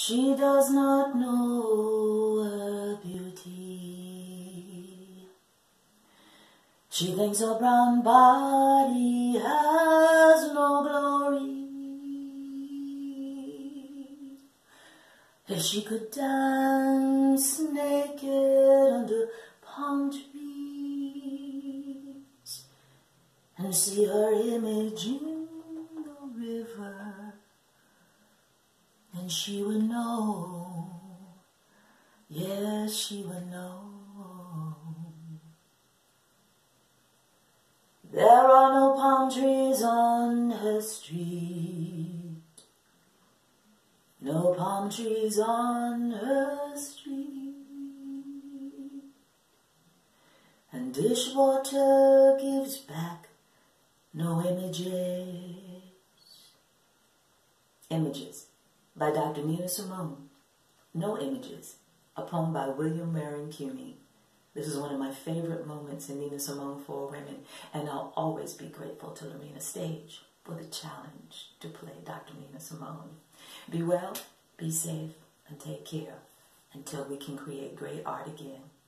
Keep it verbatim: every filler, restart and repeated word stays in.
She does not know her beauty. She thinks her brown body has no glory. If she could dance naked under palm trees and see her image in the river, then she would know, yes, she would know. There are no palm trees on her street, no palm trees on her street, and dishwater gives back no images. Images by Doctor Nina Simone. No Images, a poem by William Marion Cuney. This is one of my favorite moments in Nina Simone for women, and I'll always be grateful to Lorena Stage for the challenge to play Doctor Nina Simone. Be well, be safe, and take care until we can create great art again.